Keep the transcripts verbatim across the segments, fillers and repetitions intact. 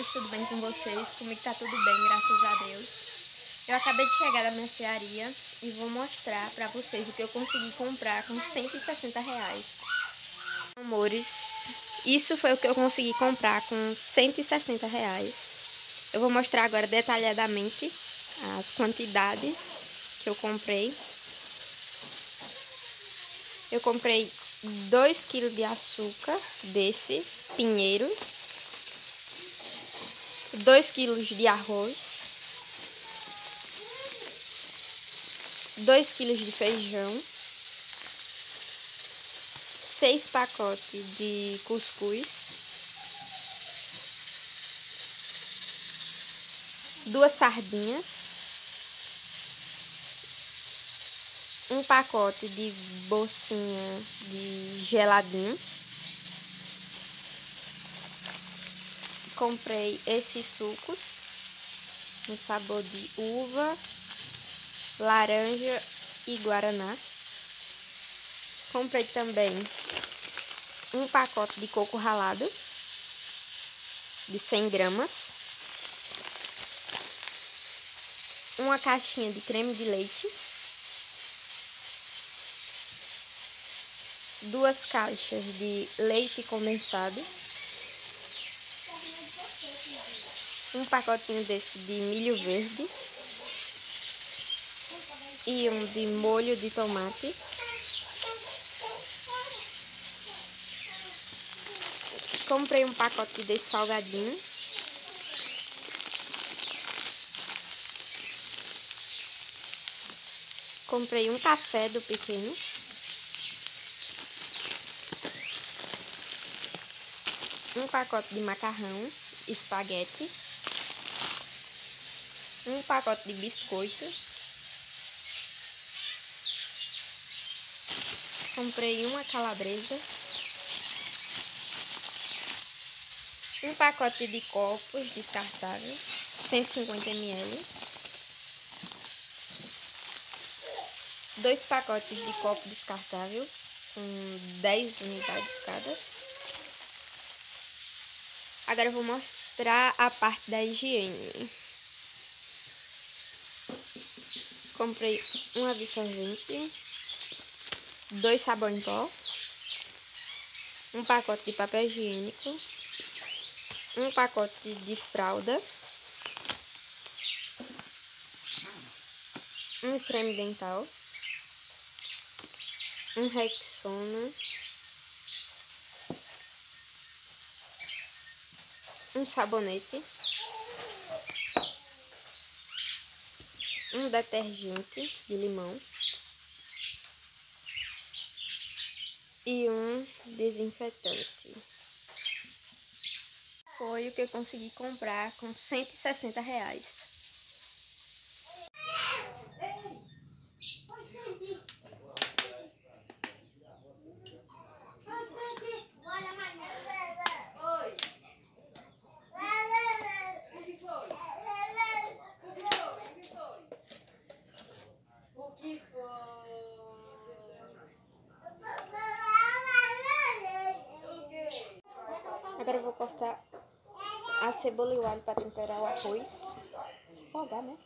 tudo bem com vocês? Comigo tá tudo bem, graças a Deus. Eu acabei de chegar da mercearia e vou mostrar pra vocês o que eu consegui comprar com cento e sessenta reais. Amores, isso foi o que eu consegui comprar com cento e sessenta reais. Eu vou mostrar agora detalhadamente as quantidades que eu comprei. Eu comprei dois quilos de açúcar desse pinheiro, dois quilos de arroz, dois quilos de feijão, seis pacotes de cuscuz, duas sardinhas, um pacote de bolsinha de geladinho. Comprei esses sucos no sabor de uva, laranja e guaraná. Comprei também um pacote de coco ralado de cem gramas, uma caixinha de creme de leite, duas caixas de leite condensado, um pacotinho desse de milho verde e um de molho de tomate. Comprei um pacote de salgadinho. Comprei um café do pequeno. Um pacote de macarrão, espaguete. Um pacote de biscoito. Comprei uma calabresa. Um pacote de copos descartável, cento e cinquenta mililitros. Dois pacotes de copo descartável, com dez unidades cada. Agora eu vou mostrar a parte da higiene. Comprei um absorvente, dois sabão em pó, um pacote de papel higiênico, um pacote de fralda, um creme dental, um Rexona, um sabonete, um detergente de limão e um desinfetante. Foi o que eu consegui comprar com cento e sessenta reais. Agora eu vou cortar a cebola e o alho para temperar o arroz. Fogar, né?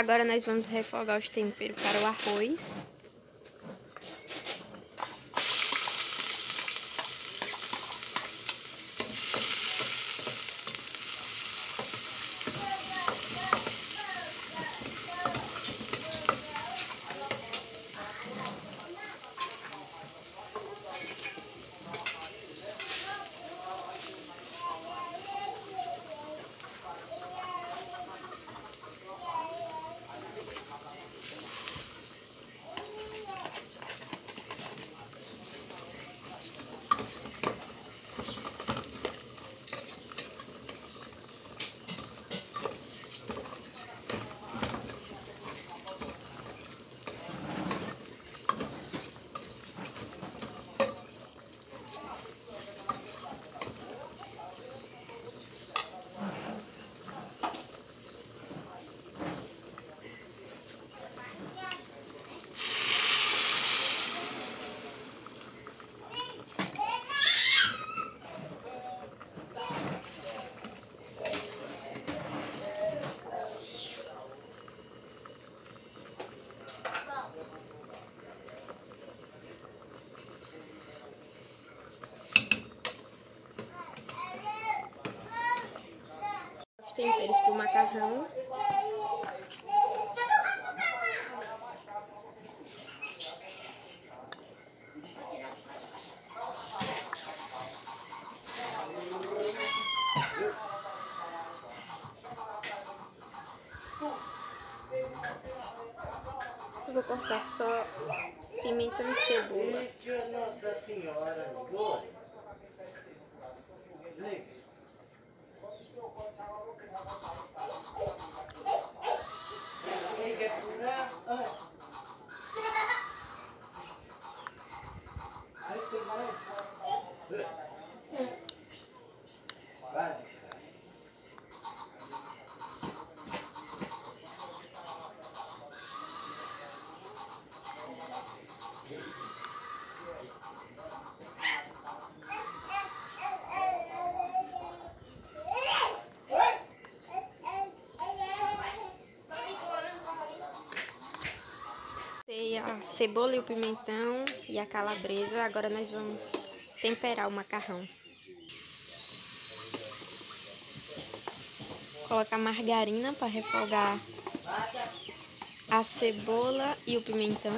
Agora nós vamos refogar os temperos para o arroz. Os temperos pro macarrão. Eu vou cortar só pimentão e cebola. Nossa Senhora, quem quer curar? Aí tem mais. Básica. A cebola e o pimentão e a calabresa. Agora nós vamos temperar o macarrão. Colocar margarina para refogar a cebola e o pimentão.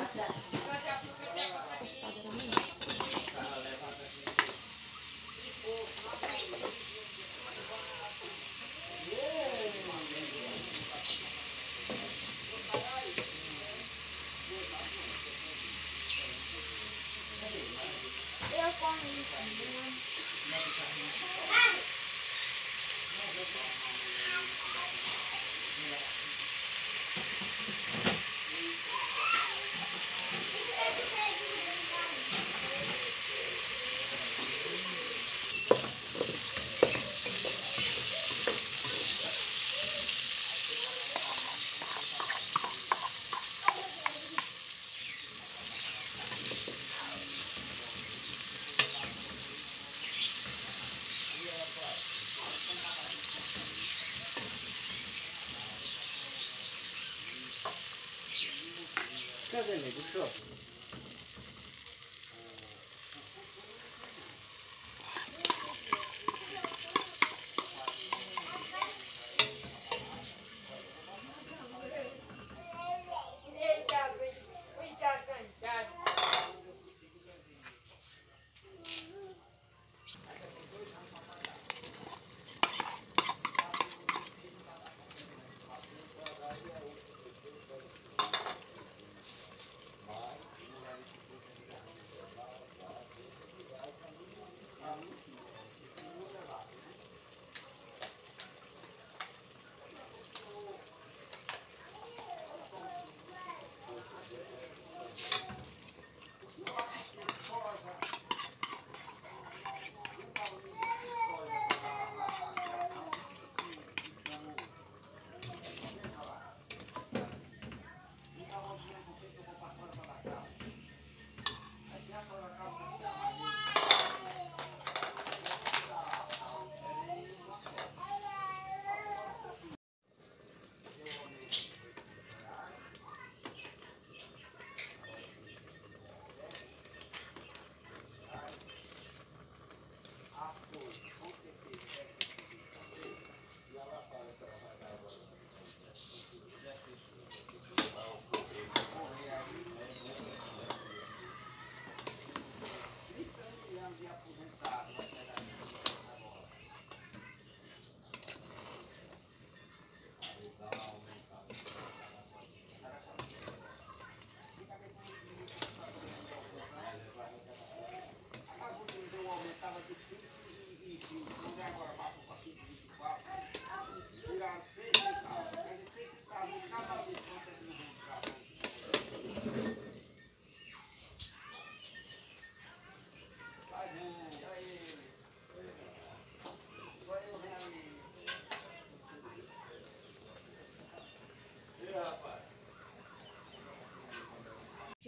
Cadê, amigo? Show.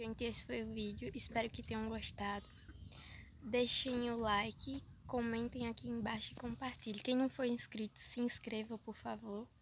gente, esse foi o vídeo. Espero que tenham gostado. Deixem o like, comentem aqui embaixo e compartilhem. Quem não for inscrito, se inscreva, por favor.